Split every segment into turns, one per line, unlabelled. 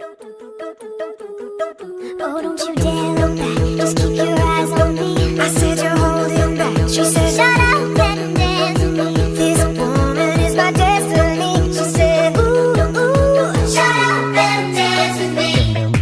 Oh, don't you dare look back, just keep your eyes on me.
I said you're holding back.
She said, shut up and dance with me.
This woman is my destiny. She said, ooh, ooh,
Shut up and dance with me.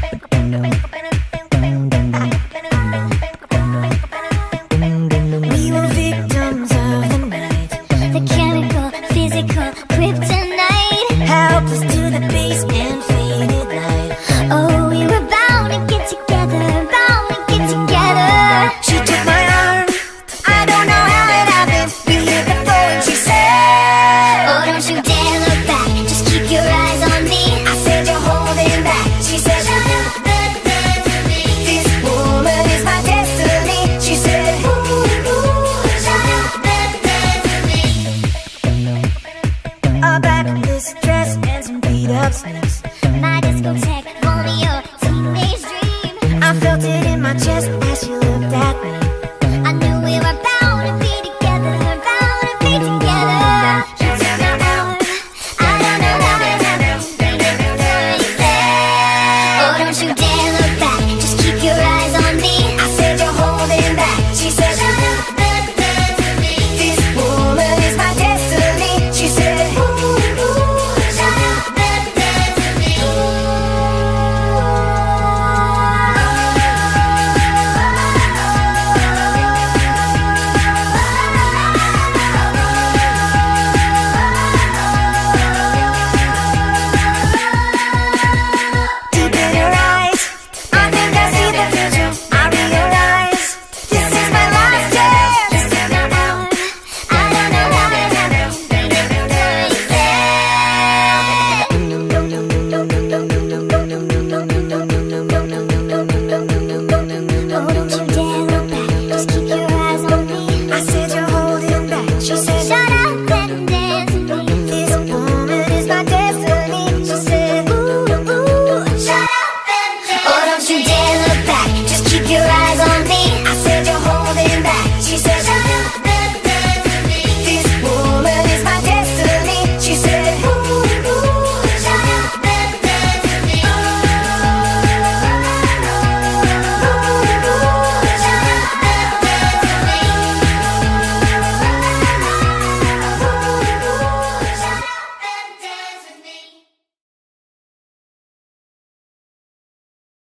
we were victims of the night,
The chemical, physical, kryptonite.
helpless to the base and faded light.
Oh, we were bound to get together, bound to get together.
She took my arm. I don't know how it happened. We hit the floor and she said,
Oh, don't you dare look back, just keep your eyes on me.
I said you're holding back. She said,
Shut up and dance with me.
this woman is my destiny. She said, ooh, ooh,
Shut up and dance with me.
a backless dress and some beat up sneaks.
My discotheque